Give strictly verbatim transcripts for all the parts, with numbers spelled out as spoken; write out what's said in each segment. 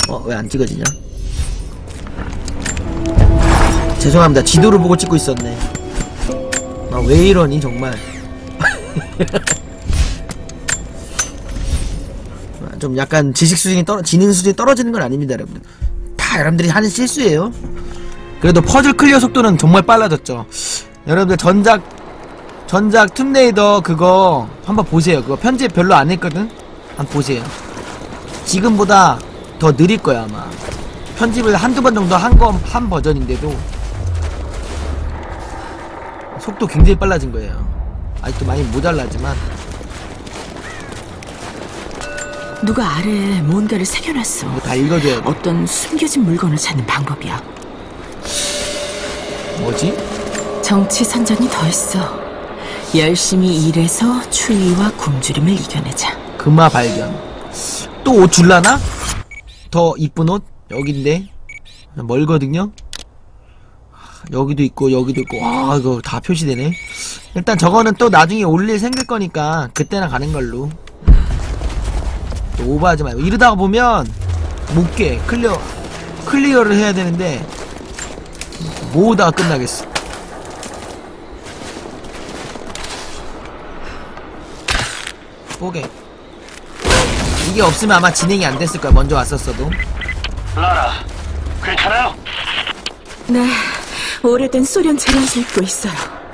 어, 왜 안 찍어지냐? 죄송합니다. 지도를 보고 찍고 있었네. 아, 왜 이러니, 정말. 좀 약간 지식 수준이 떨어, 지능 수준이 떨어지는 건 아닙니다, 여러분들. 다 여러분들이 하는 실수예요. 그래도 퍼즐 클리어 속도는 정말 빨라졌죠. 여러분들 전작, 전작 툼레이더 그거 한번 보세요. 그거 편집 별로 안 했거든? 한번 보세요. 지금보다 더 느릴 거야, 아마. 편집을 한두 번 정도 한 거, 한 버전인데도 속도 굉장히 빨라진 거예요. 아직도 많이 모자라지만. 누가 아래에 뭔가를 새겨놨어. 이거 다 읽어줘야 돼. 어떤 숨겨진 물건을 찾는 방법이야. 뭐지? 정치 선전이 더 있어. 열심히 일해서 추위와 굶주림을 이겨내자. 금화 발견. 또 옷 줄라나? 더 이쁜 옷? 여긴데 멀거든요? 여기도 있고 여기도 있고. 와, 이거 다 표시되네. 일단 저거는 또 나중에 올 일 생길 거니까 그때나 가는 걸로. 또 오버하지 말고. 이러다가 보면 못 깨. 클리어 클리어를 해야 되는데 모으다가 끝나겠어. 뽀개. 이게 없으면 아마 진행이 안 됐을 거야. 먼저 왔었어도. 라라, 괜찮아요? 네, 오래된 소련 재련소 입고 있어요.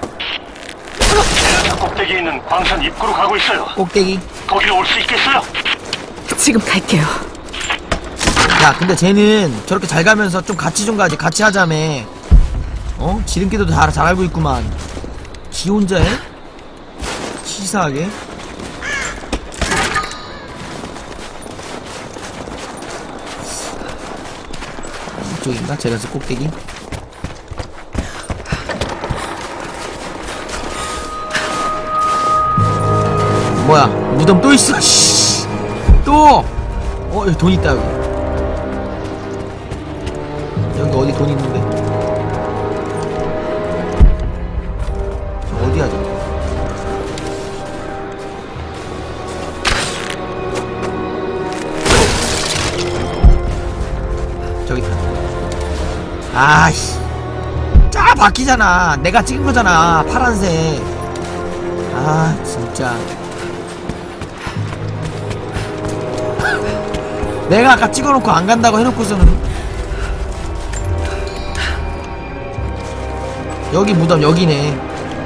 제가 꼭대기에 있는 광산 입구로 가고 있어요. 꼭대기. 거기로 올 수 있겠어요? 지금 갈게요. 야, 근데 쟤는 저렇게 잘 가면서 좀 같이 좀 가지. 같이 하자며. 어? 지름길도 다 잘 알고 있구만. 지 혼자 해? 치사하게. 이쪽인가? 제라스 꼭대기. 뭐야, 무덤 또 있어. 씨. 또! 어, 여기 돈 있다, 여기. 여기 어디 돈 있는데? 저 어디야, 저거? 저기 있다. 아이씨. 짜 바뀌잖아. 내가 찍은 거잖아. 파란색. 아, 진짜. 내가 아까 찍어놓고 안 간다고 해놓고서는. 여기 무덤 여기네.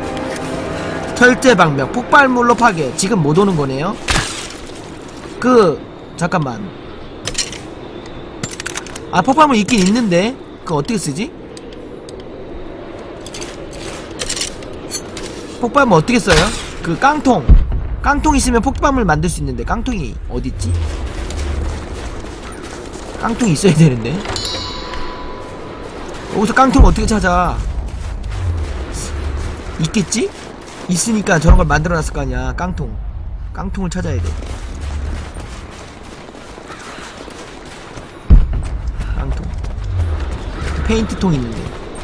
철제방벽 폭발물로 파괴. 지금 못 오는 거네요. 그 잠깐만. 아, 폭발물 있긴 있는데 그거 어떻게 쓰지? 폭발물 어떻게 써요? 그 깡통 깡통 있으면 폭발물 만들 수 있는데 깡통이 어딨지? 깡통이 있어야 되는데. 여기서 깡통 어떻게 찾아? 있겠지? 있으니까 저런 걸 만들어놨을 거 아니야. 깡통 깡통을 찾아야 돼. 깡통 페인트통 있는데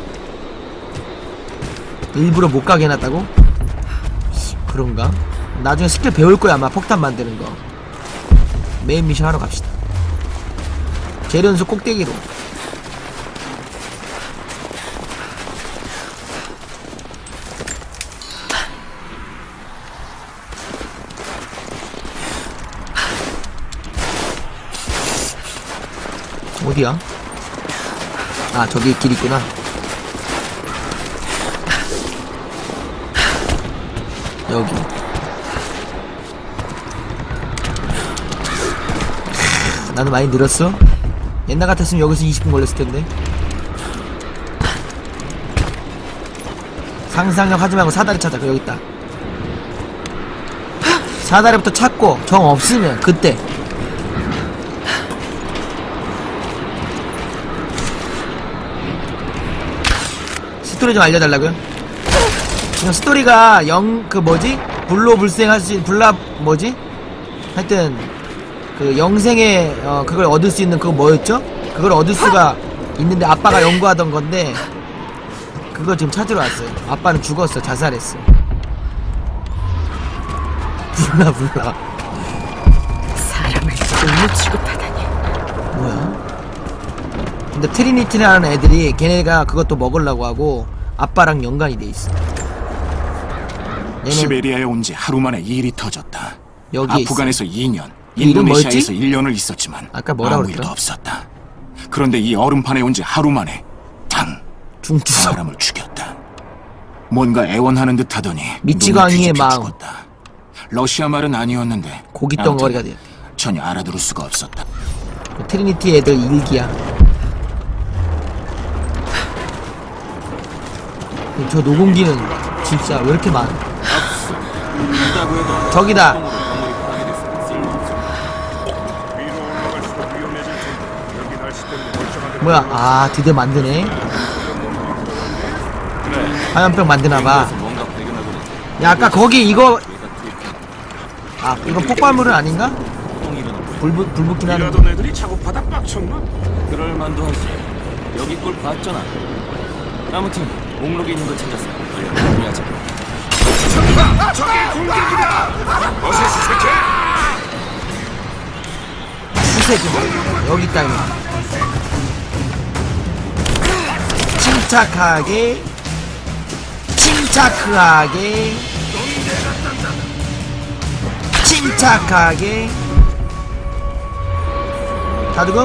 일부러 못 가게 해놨다고? 그런가? 나중에 스킬 배울 거야 아마. 폭탄 만드는 거. 메인 미션 하러 갑시다. 재련소 꼭대기로. 어디야? 아, 저기 길 있구나. 여기. 나는 많이 늘었어? 옛날 같았으면 여기서 이십 분 걸렸을 텐데. 상상력 하지 말고 사다리 찾아. 그 여기 있다. 사다리부터 찾고 정 없으면 그때. 스토리 좀 알려달라고요? 지금 스토리가 영, 그 뭐지? 불로불생 할 수, 불라, 뭐지? 하여튼, 그 영생의, 어, 그걸 얻을 수 있는 그거 뭐였죠? 그걸 얻을 수가 있는데 아빠가 연구하던 건데, 그거 지금 찾으러 왔어요. 아빠는 죽었어. 자살했어. 불라, 불라. 사람을 너무 취급하다니. 뭐야? 근데 트리니티라는 애들이 걔네가 그것도 먹으려고 하고 아빠랑 연관이 돼 있어. 얘는 시베리아에 온 지 하루 만에 일이 터졌다. 여기에 아프간에서 이 년, 그 이름 인도네시아에서 뭐였지? 일 년을 있었지만 아까 뭐라 아무 그랬더라? 일도 없었다. 그런데 이 얼음판에 온 지 하루 만에 당 중추석. 사람을 죽였다. 뭔가 애원하는 듯 하더니 미치광이의 눈을 뒤집혀 마음. 죽었다. 러시아 말은 아니었는데 고기 덩어리가 아무튼 돼. 전혀 알아들을 수가 없었다. 트리니티 애들 일기야. 저 녹음기는 진짜 왜 이렇게 많아? 저기다. 뭐야? 아 드디어 만드네. 화염병 만드나봐. 야 아까 거기 이거 아 이건 폭발물은 아닌가? 불, 불, 불 붙긴 하는. 일하던 애들이 작업하다 빡쳤나? 그럴 만도 하지. 여기 꼴 봤잖아. 아무튼 목록에 있는 거 찾았어. 얼른 정리하자. 저기다! 저게 공격이다! 어서 수색해! 수색이 여기 있다 이거. 침착하게 침착하게 침착하게 다두금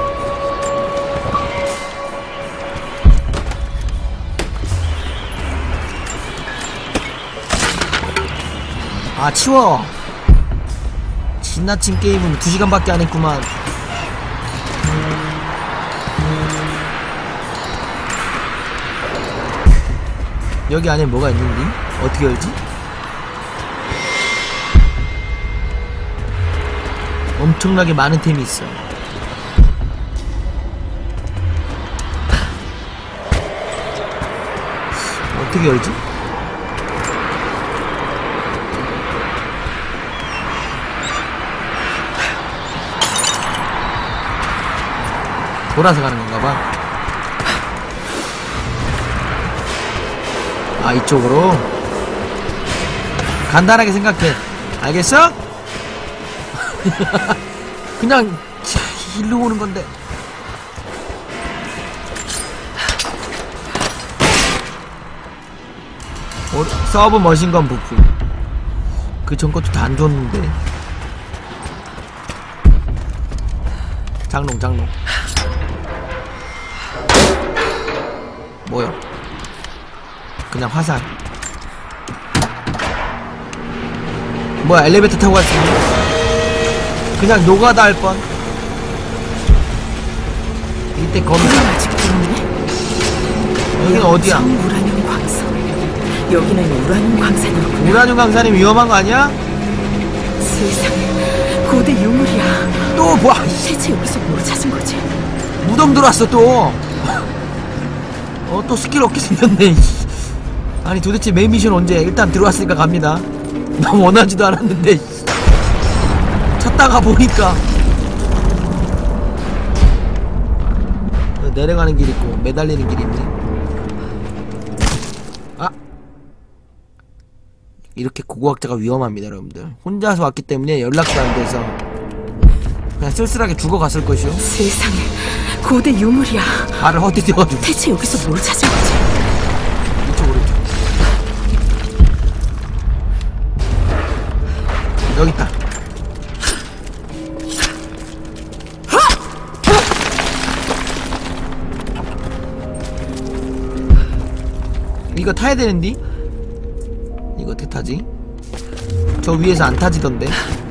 아 치워. 지나친 게임은 두 시간밖에 안 했구만. 여기 안에 뭐가 있는지? 어떻게 열지? 엄청나게 많은 템이 있어. 어떻게 열지? 돌아서 가는 건가 봐. 아, 이쪽으로? 간단하게 생각해. 알겠어? 그냥, 일로 오는 건데. 어, 서브 머신건 부품. 그 전 것도 다 안 줬는데. 장롱, 장롱. 뭐야? 그냥 화살. 뭐야, 엘리베이터 타고 갈 수 있니? 그냥 노가다 할 뻔. 이때 거미사. 아직 있네. 여긴 어디야? 우라늄 광산. 여기는 우라늄 광산이고. 우라늄 강산이 위험한 거 아니야? 세상에, 고대 유물이야. 또 뭐? 대체 여기서 뭘 찾은 거지? 무덤 들어왔어 또. 어, 또 스킬 얻게 생겼네. 아니 도대체 메인 미션 언제? 일단 들어왔으니까 갑니다. 나 원하지도 않았는데. 찾다가 보니까 내려가는 길 있고 매달리는 길이 있네. 아, 이렇게 고고학자가 위험합니다 여러분들. 혼자서 왔기 때문에 연락도 안 돼서 그냥 쓸쓸하게 죽어갔을 것이요. 세상에, 고대 유물이야. 발을 헛디뎌가지고. 대체 여기서 뭘 찾은 거지? 이쪽 오른쪽. 여기 있다. 이거 타야 되는디? 이거 어떻게 타지? 저 위에서 안 타지던데.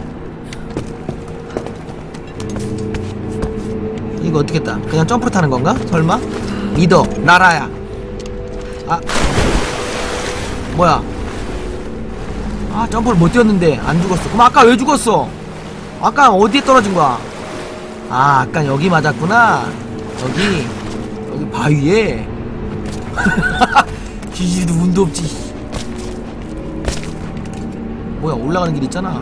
이거 어떻게 타? 그냥 점프로 타는 건가? 설마? 믿어, 나라야. 아, 뭐야? 아, 점프를 못 뛰었는데 안 죽었어. 그럼 아까 왜 죽었어? 아까 어디에 떨어진 거야? 아, 아까 여기 맞았구나. 여기, 여기 바위에. 기지도 운도 없지. 뭐야, 올라가는 길 있잖아.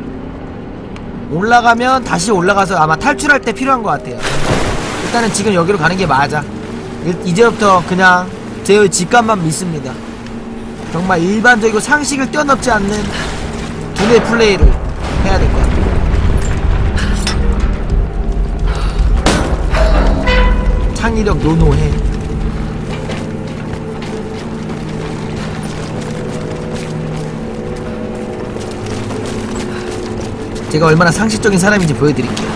올라가면 다시 올라가서 아마 탈출할 때 필요한 것 같아요. 일단은 지금 여기로 가는 게 맞아. 이제부터 그냥 제 직감만 믿습니다. 정말 일반적이고 상식을 뛰어넘지 않는 두뇌 플레이를 해야 될 것 같아요. 창 창의력 노노해. 제가 얼마나 상식적인 사람인지 보여드릴게요.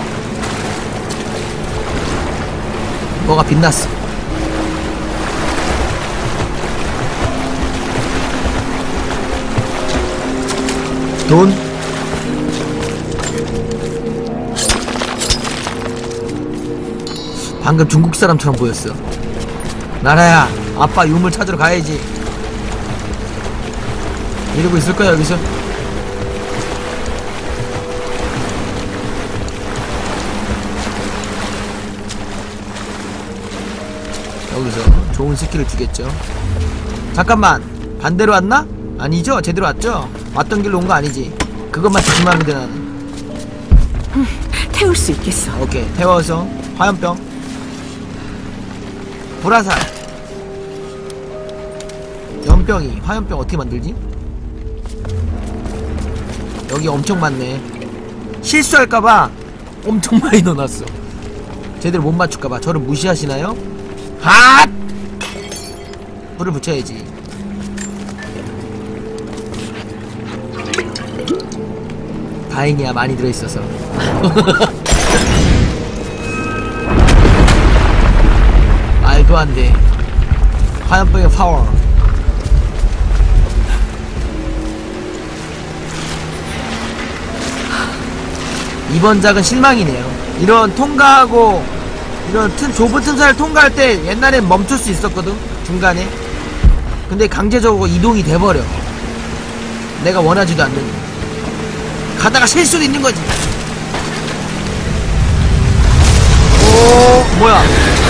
뭐가 빛났어. 돈. 방금 중국 사람처럼 보였어. 나라야, 아빠 유물 찾으러 가야지. 이러고 있을 거야 여기서. 여기서 좋은 스킬을 주겠죠. 잠깐만, 반대로 왔나? 아니죠? 제대로 왔죠? 왔던 길로 온 거 아니지? 그것만 조심하면 돼. 나는 음, 태울 수 있겠어. 오케이, 태워서 화염병, 불화살, 연병이. 화염병 어떻게 만들지? 여기 엄청 많네. 실수할까봐 엄청 많이 넣어놨어. 제대로 못 맞출까봐. 저를 무시하시나요? 핫! 불을 붙여야지. 다행이야, 많이 들어있어서. 말도 안 돼. 화염병의 파워. 이번 작은 실망이네요. 이런 통과하고 이런 틈, 좁은 틈사를 통과할 때 옛날엔 멈출 수 있었거든, 중간에. 근데 강제적으로 이동이 돼버려. 내가 원하지도 않는. 가다가 셀 수도 있는 거지. 오, 뭐야.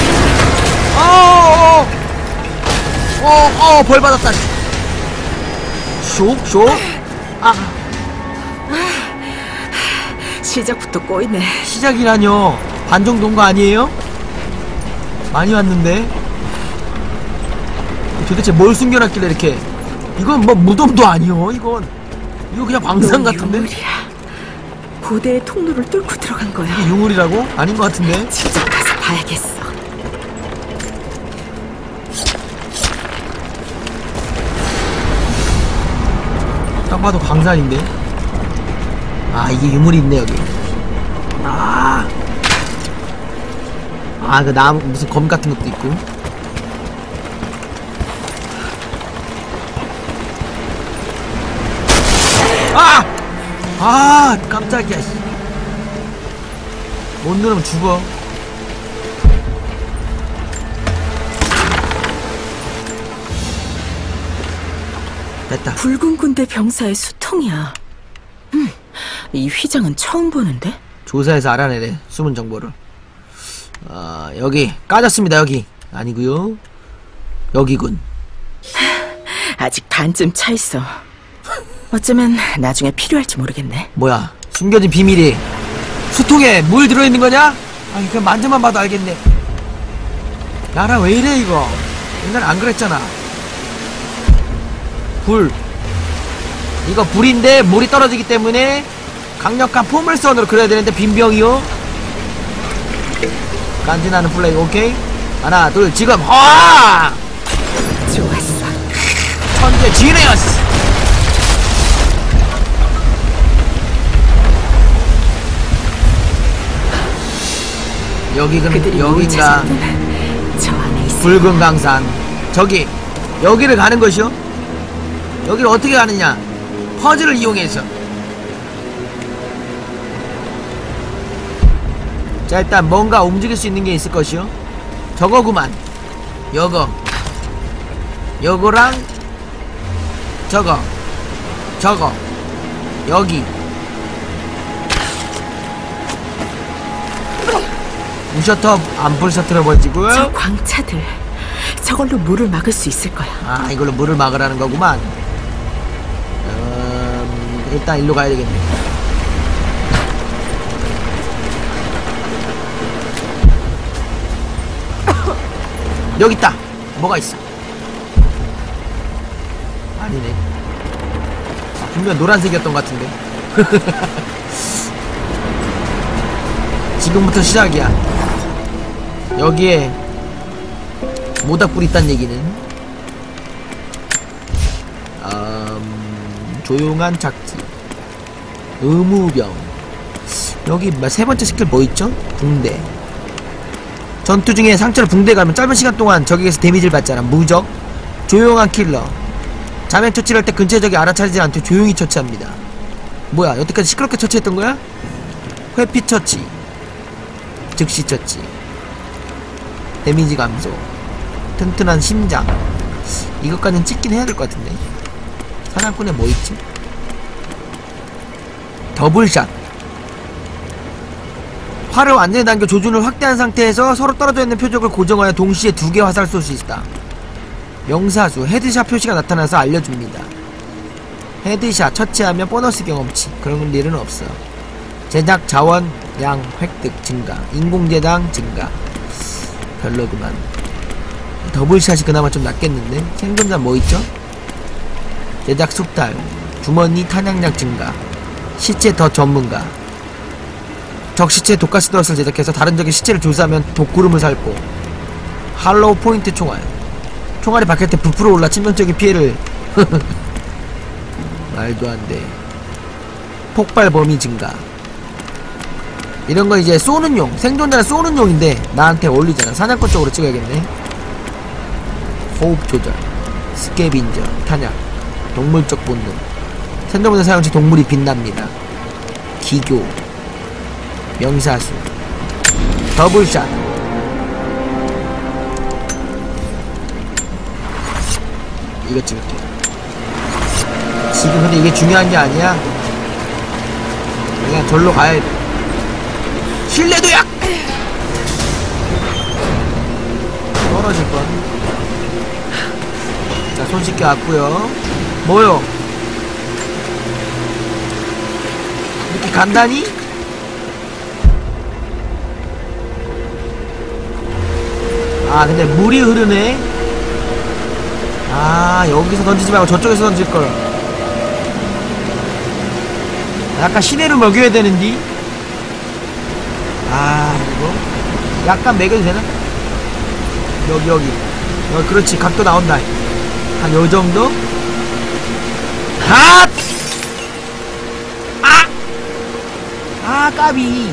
어어어 어어, 벌 받았다. 쇽, 쇽. 아, 시작부터 꼬이네. 시작이라뇨. 반 정도 온 거 아니에요? 많이 왔는데. 도대체 뭘 숨겨놨길래 이렇게. 이건 뭐 무덤도 아니요. 이건 이거 그냥 광산 같은데. 유물이야. 고대의 통로를 뚫고 들어간 거야. 이게 유물이라고? 아닌 것 같은데. 직접 가서 봐야겠어. 딱 봐도 광산인데. 아, 이게 유물이 있네 여기. 아, 아, 그 나무 무슨 검 같은 것도 있고. 아! 아, 깜짝이야. 씨. 못 누르면 죽어. 됐다. 붉은 군대 병사의 수통이야. 음, 이 휘장은 처음 보는데? 조사해서 알아내래, 숨은 정보를. 아, 여기 까졌습니다. 여기 아니구요. 여기군. 아직 반쯤 차 있어. 어쩌면 나중에 필요할지 모르겠네. 뭐야, 숨겨진 비밀이 수통에 물 들어있는 거냐? 아니, 그냥 만져만 봐도 알겠네. 나랑 왜 이래 이거. 옛날에 안 그랬잖아. 불, 이거 불인데 물이 떨어지기 때문에 강력한 포물선으로 그려야 되는데 빈병이요. 간지나는 플레이. 오케이, 하나 둘 지금. 화! 좋았어. 천재 지네어스. 여기 그 그들이 뭘 여긴가. 찾았든 저 안에 있어. 붉은 강산. 저기, 여기를 가는 것이요? 여기를 어떻게 가느냐? 퍼즐을 이용해서. 자, 일단 뭔가 움직일 수 있는 게 있을 것이요. 저거구만. 여거, 요거랑 저거, 저거, 여기. 무셔터, 안풀 셔터를 벌지고요. 저 광차들, 저걸로 물을 막을 수 있을 거야. 아, 이걸로 물을 막으라는 거구만. 음, 일단 일로 가야 되겠네. 여기 있다. 뭐가 있어? 아니네. 아, 분명 노란색이었던 것 같은데. 지금부터 시작이야. 여기에 모닥불이 있다는 얘기는. 음, 조용한 작지. 의무병. 여기 세 번째 스킬 뭐 있죠? 붕대. 전투 중에 상처를 붕대 가면 짧은 시간 동안 적에게서 데미지를 받잖아. 무적. 조용한 킬러. 자명 처치를 할 때 근처의 적이 알아차리지 않도록 조용히 처치합니다. 뭐야, 여태까지 시끄럽게 처치했던 거야? 회피 처치. 즉시 처치. 데미지 감소. 튼튼한 심장. 이것까지는 찍긴 해야 될 것 같은데. 사냥꾼에 뭐 있지? 더블샷. 활을 완전히 당겨 조준을 확대한 상태에서 서로 떨어져 있는 표적을 고정하여 동시에 두 개 화살을 쏠 수 있다. 명사수, 헤드샷 표시가 나타나서 알려줍니다. 헤드샷 처치하면 보너스 경험치. 그런 일은 없어. 제작 자원 양 획득 증가. 인공제당 증가. 별로구만. 더블샷이 그나마 좀 낫겠는데. 생존자 뭐 있죠? 제작 숙달. 주머니 탄약량 증가. 시체 더 전문가. 적 시체에 독가스더스를 제작해서 다른 적의 시체를 조사하면 독구름을 살포. 할로우 포인트 총알. 총알이 박힐 때 부풀어 올라 치명적인 피해를. 말도 안 돼. 폭발 범위 증가. 이런 거 이제 쏘는 용. 생존자는 쏘는 용인데 나한테 어울리잖아. 사냥꾼 쪽으로 찍어야겠네. 호흡 조절. 스케빈저. 탄약. 동물적 본능. 생존자 사용 시 동물이 빛납니다. 기교. 명사수. 더블샷. 이거 찍을게. 지금 근데 이게 중요한 게 아니야. 그냥 절로 가야 돼. 신뢰도약! 떨어질 뻔. 자, 손 씻겨 왔구요. 뭐요? 이렇게 간단히? 아, 근데 물이 흐르네. 아, 여기서 던지지 말고 저쪽에서 던질걸. 약간 시내로 먹여야 되는디. 아, 이거 약간 먹여도 되나? 여기 여기 어, 그렇지. 각도 나온다. 한 요정도. 아! 아! 아, 까비.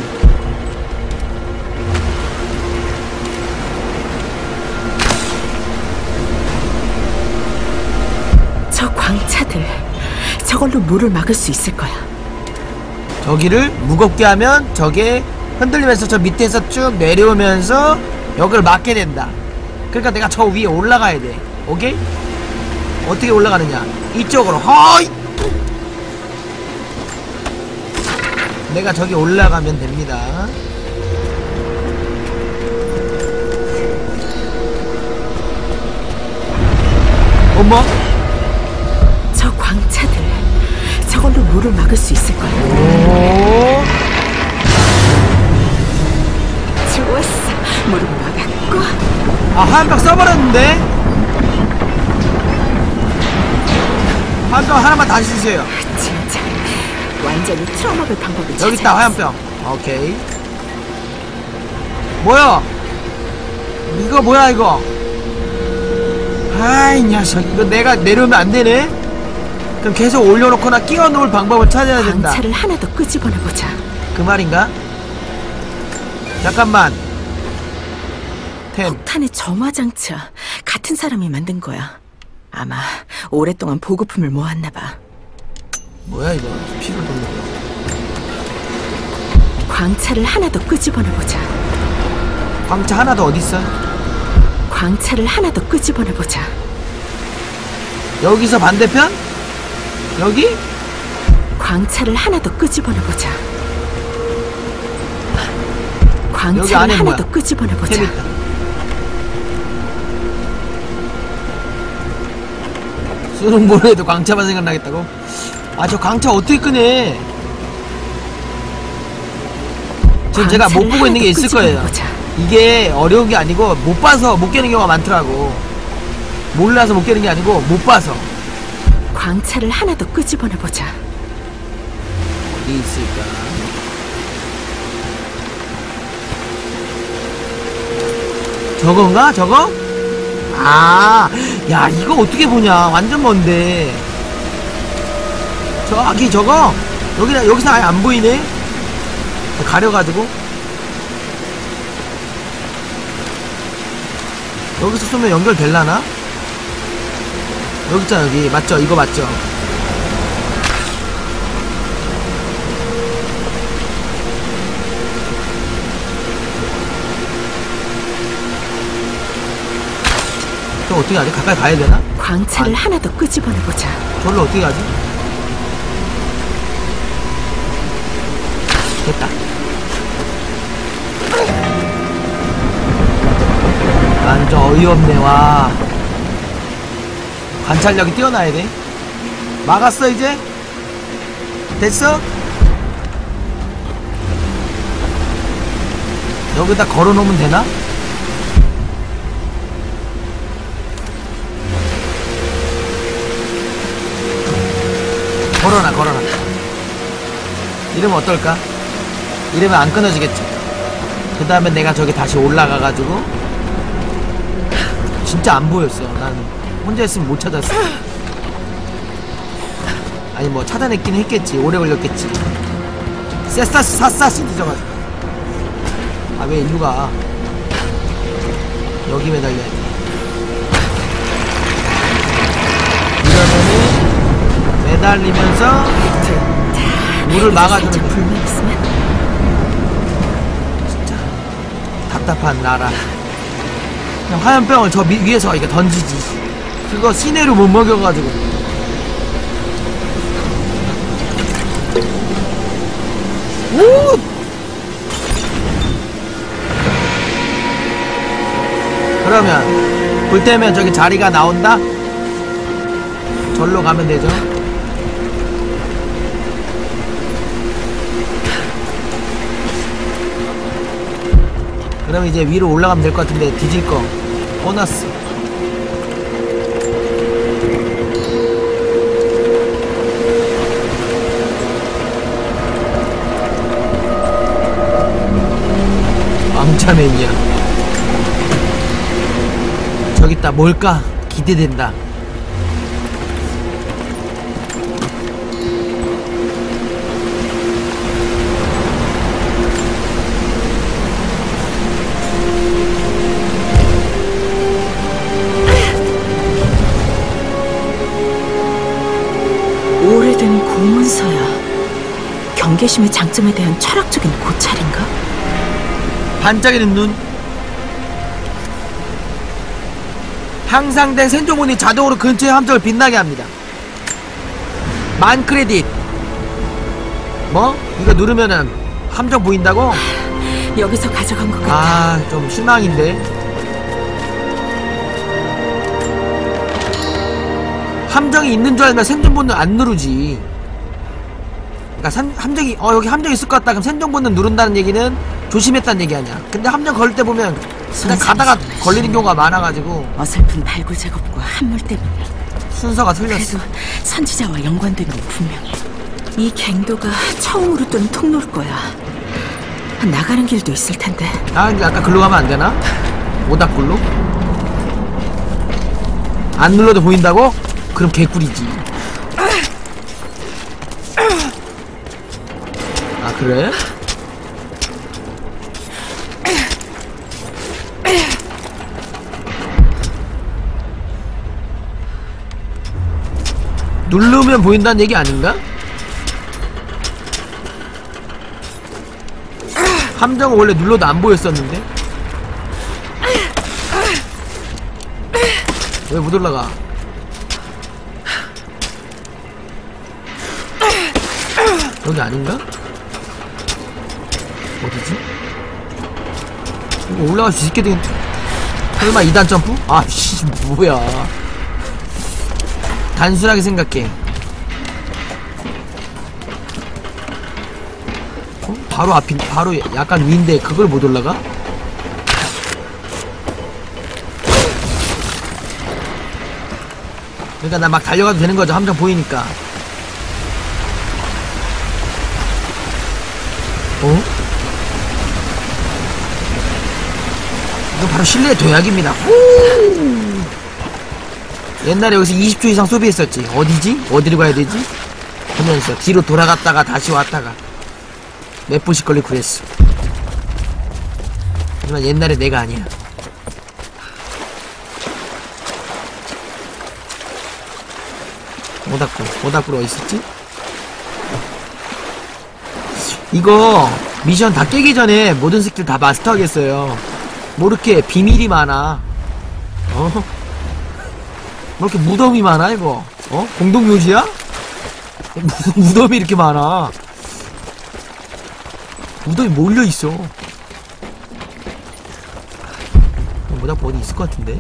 저 광차들, 저걸로 물을 막을 수 있을 거야. 저기를 무겁게 하면 저게 흔들리면서 저 밑에서 쭉 내려오면서 여기를 막게 된다. 그러니까 내가 저 위에 올라가야 돼. 오케이? 어떻게 올라가느냐? 이쪽으로. 허이! 내가 저기 올라가면 됩니다. 어머? 저 광차들, 저걸로 물을 막을 수 있을 거야. 오. 좋았어, 물을 막았고. 아, 화염병 써버렸는데? 화염병 하나만 다시 쓰세요. 진짜 완전히 틀어막을 방법을 여기 찾아냈어. 있다, 화염병. 오케이. 뭐야? 이거 뭐야, 이거? 아이, 녀석. 이거 내가 내려오면 안 되네? 그럼 계속 올려놓거나 끼워 놓을 방법을 찾아야 된다. 광차를 하나 더 끄집어내보자. 그 말인가? 잠깐만. 템. 폭탄의 점화장치야. 같은 사람이 만든 거야. 아마 오랫동안 보급품을 모았나봐. 뭐야, 이거. 피를 돌려. 광차를 하나 더 끄집어내보자. 광차 하나 더 어딨어? 광차를 하나 더 끄집어내보자. 여기서 반대편? 여기? 광차를 하나 더 끄집어내보자. 여기 광차를 안에 하나 뭐야? 더 끄집어내보자. 템 있다. 수능 모레에도 광차만 생각나겠다고? 아, 저 광차 어떻게 끄네? 지금 제가 못 보고 있는 게 있을 거예요. 이게 어려운 게 아니고 못 봐서 못 깨는 경우가 많더라고. 몰라서 못 깨는 게 아니고 못 봐서. 광차를 하나 더 끄집어내보자. 어디 있을까? 저건가? 저거? 아, 야, 이거 어떻게 보냐. 완전 먼데. 저기, 저거? 여기, 여기서 아예 안 보이네? 가려가지고. 여기서 쏘면 연결될라나? 여기 있잖아, 여기. 맞죠? 이거 맞죠? 저 어떻게 하지? 가까이 가야 되나? 광채를 아. 하나 더 끄집어내보자. 저를 어떻게 가지? 됐다. 완전 어이없네. 와, 관찰력이 뛰어나야 돼. 막았어 이제? 됐어? 여기다 걸어놓으면 되나? 걸어놔 걸어놔. 이러면 어떨까? 이러면 안 끊어지겠지. 그 다음에 내가 저기 다시 올라가가지고. 진짜 안 보였어. 난 혼자 있으면 못 찾았어. 아니 뭐 찾아냈긴 했겠지. 오래 걸렸겠지. 쎄싸스 사싸스 뒤져가지고. 아 왜 일로 가? 여기 매달려야 돼. 이러면은 매달리면서 물을 막아주는 거야. 불만 있으면 진짜 답답한 나라. 그냥 화염병을 저 미, 위에서 이렇게 던지지. 그거 시내로 못 먹여가지고. 오! 그러면 불 때면 저기 자리가 나온다? 절로 가면 되죠. 그럼 이제 위로 올라가면 될 것 같은데 뒤질 거 보너스. 왕자맨이야. 저기 있다. 뭘까? 기대된다. 오래된 고문서야. 경계심의 장점에 대한 철학적인 고찰인가? 반짝이는 눈. 향상된 생존본이 자동으로 근처의 함정을 빛나게 합니다. 만 크레딧. 뭐? 이거 누르면은 함정 보인다고? 여기서 가져간 것 같아. 아, 좀 실망인데. 함정이 있는 줄 알면 생존본은 안 누르지. 그러니까 산, 함정이 어 여기 함정 있을 것 같다. 그럼 생존본은 누른다는 얘기는 조심했다는 얘기 아니야. 근데 함정 걸을 때 보면 그냥 가다가 걸리는 경우가 많아가지고 어설픈 발굴 작업과 함몰 때문이야. 순서가 틀렸어. 그래도 선지자와 연관된 건 분명해. 이 갱도가 처음으로 뜬 통로일 거야. 나가는 길도 있을 텐데. 아, 이제 아까 글로 가면 안 되나? 오닥굴로? 안 눌러도 보인다고? 그럼 개꿀이지. 아, 그래? 누르면 보인다는 얘기 아닌가? 함정은 원래 눌러도 안 보였었는데? 왜 못 올라가? 여기 아닌가? 어디지? 이거 올라갈 수 있게 된 설마 이 단 점프? 아씨 뭐야. 단순하게 생각해. 어? 바로 앞인 바로 약간 위인데 그걸 못 올라가? 그러니까 나 막 달려가도 되는 거죠. 함정 보이니까. 어? 이거 바로 실내의 도약입니다. 후! 옛날에 여기서 이십 초 이상 소비했었지. 어디지? 어디로 가야 되지? 하면서 뒤로 돌아갔다가 다시 왔다가 몇 분씩 걸리고 그랬어. 하지만 옛날에 내가 아니야. 모닥불, 모닥불 어딨었지? 이거 미션 다 깨기 전에 모든 스킬 다 마스터하겠어요. 뭐 이렇게 비밀이 많아. 어? 뭐 이렇게 무덤이 많아 이거? 어? 공동묘지야? 무슨 무덤이 이렇게 많아? 무덤이 몰려있어. 모닥불 어디 있을 것 같은데?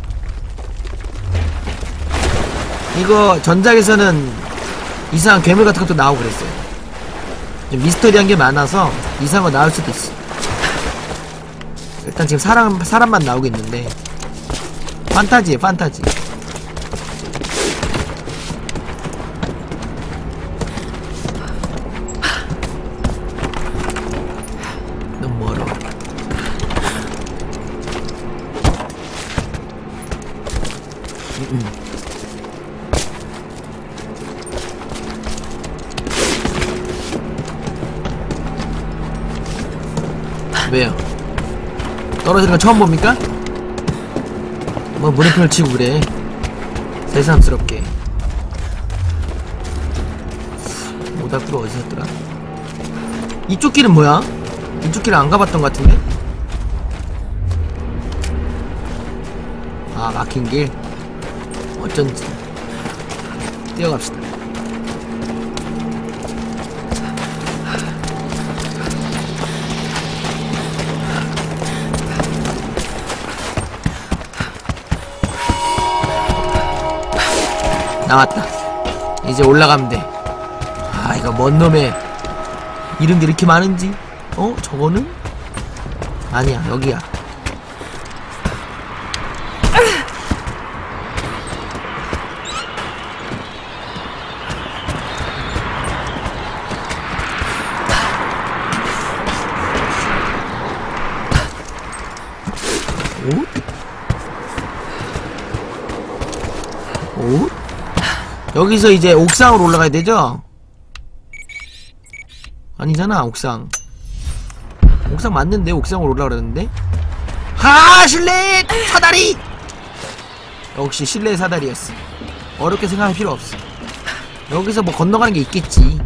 이거 전작에서는 이상한 괴물 같은 것도 나오고 그랬어요. 좀 미스터리한 게 많아서 이상한 거 나올 수도 있어. 일단 지금 사람, 사람만 나오고 있는데 판타지에 판타지. 너무 멀어. 음, 음. 왜요? 떨어지는 거 처음 봅니까? 뭐 물음표를 치고 그래. 새삼스럽게. 모닥불 어디였더라? 이쪽 길은 뭐야? 이쪽 길은 안 가봤던 것 같은데? 아, 막힌 길? 어쩐지. 뛰어갑시다. 나왔다. 이제 올라가면 돼. 아, 이거 뭔 놈의 이런 게 이렇게 많은지? 어? 저거는? 아니야, 여기야. 오? 오? 여기서 이제 옥상으로 올라가야 되죠? 아니잖아, 옥상. 옥상 맞는데? 옥상으로 올라가려는데? 하! 실내 사다리! 역시 실내 사다리였어. 어렵게 생각할 필요 없어. 여기서 뭐 건너가는 게 있겠지.